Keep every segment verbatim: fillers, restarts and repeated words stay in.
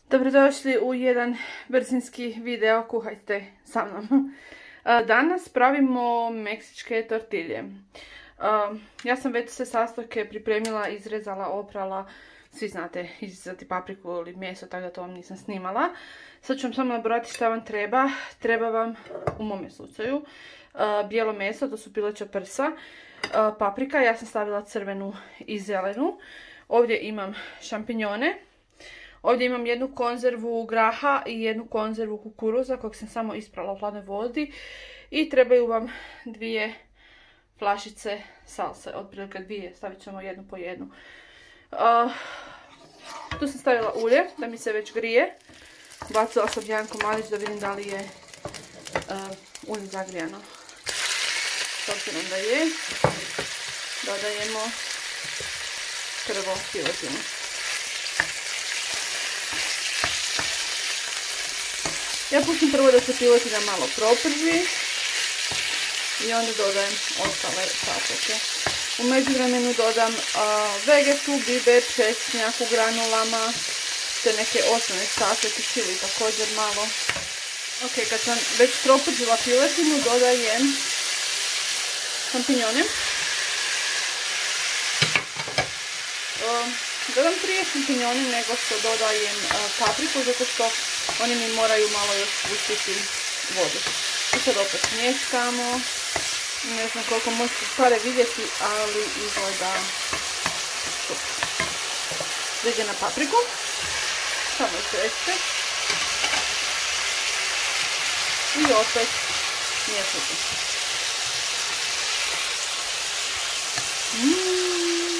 Dobrodošli u jedan brzinski video Kuhajte sa mnom. Danas pravimo meksičke tortilje. Ja sam već sve sastojke pripremila, izrezala, oprala. Svi znate izrezati papriku ili meso, tako da to vam nisam snimala. Sad ću vam samo nabrojati šta vam treba. Treba vam, u mome slučaju, bijelo meso, to su pileća prsa, paprika, ja sam stavila crvenu i zelenu. Ovdje imam šampinjone. Ovdje imam jednu konzervu graha i jednu konzervu kukuruza kojeg sam samo isprala u hladnoj vodi. I trebaju vam dvije flašice salse, otprilike dvije, stavit ćemo jednu po jednu. Uh, tu sam stavila ulje da mi se već grije. Bacila sam jedan komadić da vidim da li je uh, ulje zagrijano. S obzirom da je, dodajemo prvo piletinu. Ja pustim prvo da se piletina malo proprži i onda dodajem ostale sastojke. U međuvremenu dodam uh, vegetu, biber, česnjak u granulama, te neke osnovne sastojke, čili također malo. Ok, kad sam već propržila piletinu, dodajem šampinjone. Uh, dodam prije šampinjone nego što dodajem uh, papriku, zato što oni mi moraju malo još pustiti vodu. I sad opet smješkamo. Ne znam koliko možete stvari vidjeti, ali izgleda super. Idem na papriku. Samo isrećite. I opet miješajte. Mmm.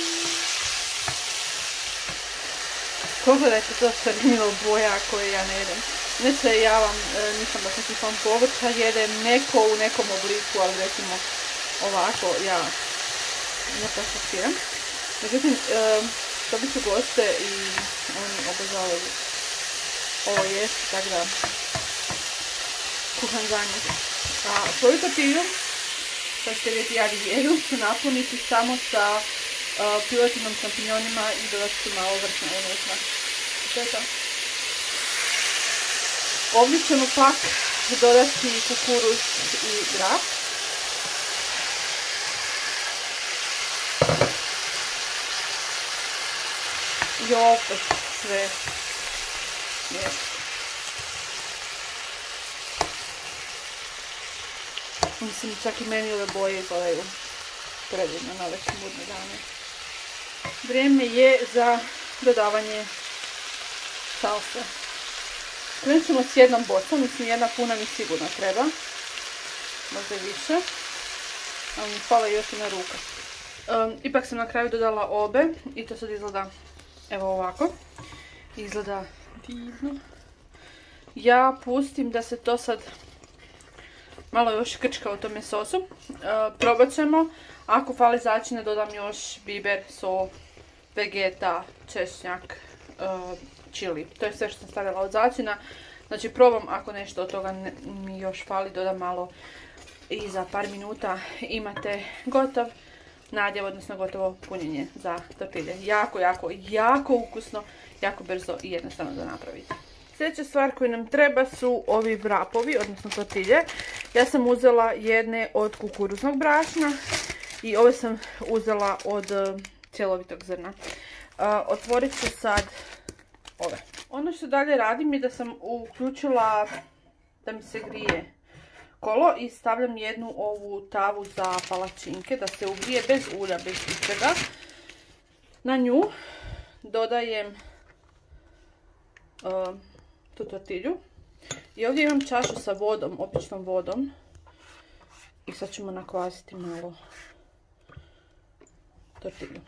Pogledajte to crnilo boja koje ja ne jedem. Neće, ja vam e, nisam baš neki fan povrća, jedem neko u nekom obliku, ali recimo ovako ja ne praktiziram. Međutim, e, dobit ću goste i oni obožavaju ovo jesti, tako da kuham za njih. A svoju tortilju, sad ćete vidjeti ja jedu, ću napuniti samo sa uh, piletinom, šampinjonima i dodat ću malo vršna unutra. To je to. Ovdje ćemo pak dodati kukuruz i grah. I opet sve mješati. Mislim, čak i meni ove boje izgledaju predivno na ove smudne dane. Vrijeme je za dodavanje salse. Krenut ćemo s jednom bocom, mislim jedna puna mi sigurno treba. Možda i više. Ali mi fala još jedna ruka. Um, ipak sam na kraju dodala obe i to sad izgleda evo ovako. Izgleda divno. Ja pustim da se to sad malo još krčka u tome sosu. Uh, probat ćemo. Ako fali začine dodam još biber, sol, vegeta, češnjak, uh, čili. To je sve što sam stavila od začina. Znači probam, ako nešto od toga ne, mi još fali, dodam malo i za par minuta imate gotov nadjev, odnosno gotovo punjenje za tortilje. Jako, jako, jako ukusno, jako brzo i jednostavno da napravite. Sljedeća stvar koju nam treba su ovi vrapovi, odnosno tortilje. Ja sam uzela jedne od kukuruznog brašna i ove sam uzela od uh, cjelovitog zrna. Uh, otvorit ću sad ove. Ono što dalje radim je da sam uključila da mi se grije kolo i stavljam jednu ovu tavu za palačinke da se ugrije bez ulja, bez ničega. Na nju dodajem uh, tu tortilju i ovdje imam čašu sa vodom, običnom vodom i sad ćemo nakvasiti malo tortilju.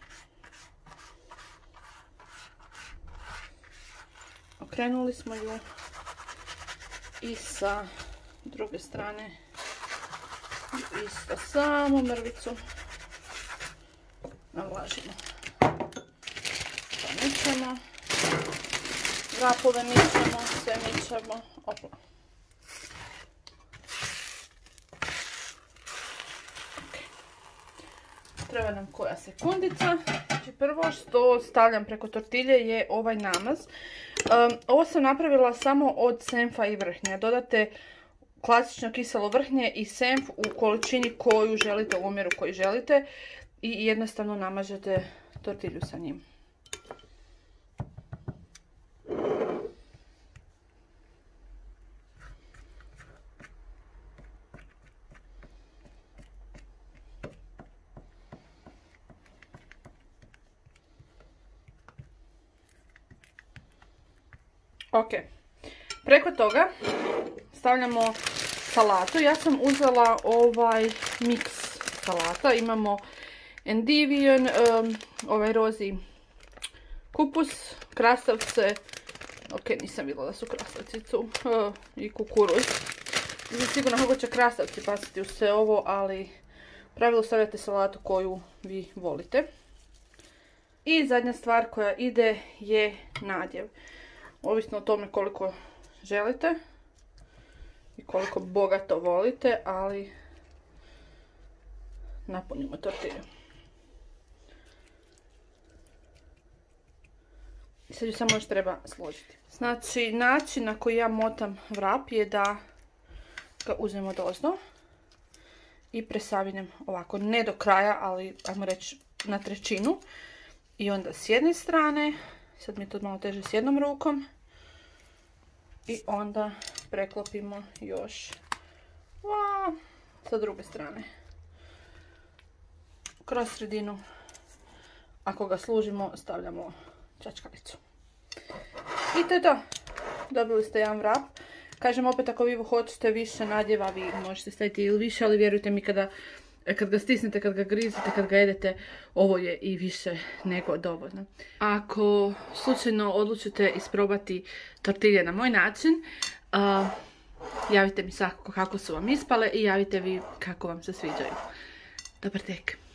Okrenuli smo ju i sa druge strane isto samo mrvicu navlažimo. To mičemo, vrapove mičemo, sve mičemo, opla. treba nam koja sekundica. Znači prvo što stavljam preko tortilje je ovaj namaz. Um, ovo sam napravila samo od senfa i vrhnja. Dodate klasično kiselo vrhnje i senf u količini koju želite, u omjeru koji želite. I jednostavno namažete tortilju sa njim. Ok, preko toga stavljamo salatu. Ja sam uzela ovaj miks salata. Imamo endivion, um, ovaj rozi kupus, krastavce, ok, nisam vidjela da su krastavci tu, uh, i kukuruz. Nisam sigurna kako će krastavci pasiti u sve ovo, ali u pravilu stavljate salatu koju vi volite. I zadnja stvar koja ide je nadjev. Ovisno o tome koliko želite i koliko bogato volite, ali napunimo tortilju. I sad ju samo još treba složiti. Znači, način na koji ja motam vrap je da ga uzmem odozdo i presavinem ovako, ne do kraja, ali ajmo reći na trećinu. I onda s jedne strane, sad mi je to malo teže s jednom rukom, i onda preklopimo još wow, sa druge strane. Kroz sredinu, ako ga služimo, stavljamo čačkalicu. I to je to. Dobili ste jedan vrap. Kažem opet, ako vi hoćete više nadjeva, vi možete staviti ili više, ali vjerujte mi kada, kad ga stisnete, kad ga grizete, kad ga jedete, ovo je i više nego dovoljno. Ako slučajno odlučite isprobati tortilje na moj način, uh, javite mi svakako kako su vam ispale i javite vi kako vam se sviđaju. Dobar tek!